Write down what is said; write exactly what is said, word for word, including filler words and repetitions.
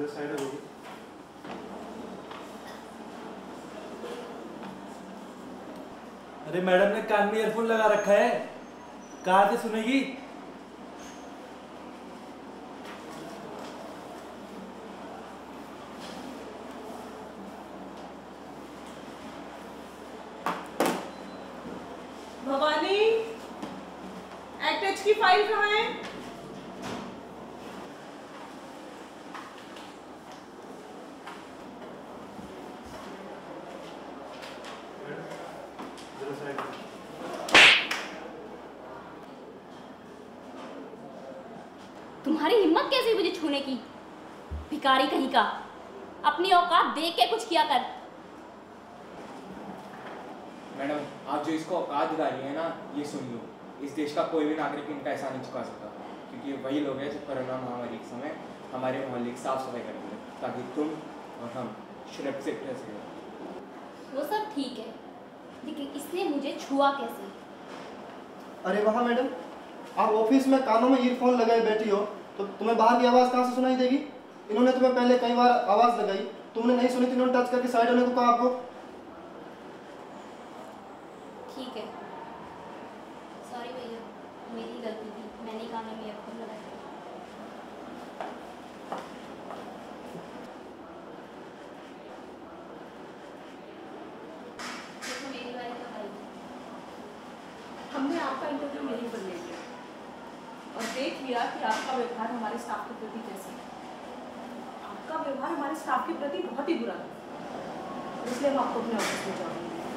जरा साइड हो जाइए। अरे मैडम ने कान में ईयरफोन लगा रखा है, कहाँ से सुनेगी? भवानी, एक्ट एच की फाइल कहाँ है? तुम्हारी हिम्मत कैसे मुझे छूने की? भिखारी कहीं का, अपनी औकात देख के कुछ किया कर। मैडम, आप जो इसको औकात दिला रही है ना, ये सुन लो, इस देश का कोई भी नागरिक इनका एहसान नहीं चुका सकता, क्योंकि वही लोग हैं जो कोरोना महामारी के समय हमारे मोहल्ले की साफ सफाई करते हैं, ताकि तुम और हम सुरक्षित रह सकें। वो सब ठीक है, लेकिन इसने मुझे छुआ कैसे? अरे वाह मैडम, आप ऑफिस में कानों में ईयरफोन लगाए बैठी हो तो तुम्हें बाहर की आवाज़ कहाँ से सुनाई देगी? इन्होंने तुम्हें पहले कई बार आवाज़ लगाई, तुमने नहीं सुनी तो इन्होंने टच करके साइड होने को कहा आपको। ठीक है, सॉरी भैया, मेरी गलती थी, मैंने कानों में ईयरफोन लगाया। देखो मेरी बारी का भाई, हमने आपका इंटरव्यू यहीं पर ले लिया और देख लिया कि आपका व्यवहार हमारे स्टाफ के प्रति कैसा है। आपका व्यवहार हमारे स्टाफ के प्रति बहुत ही बुरा है, इसलिए हम आपको अपने ऑफिस में जाएंगे।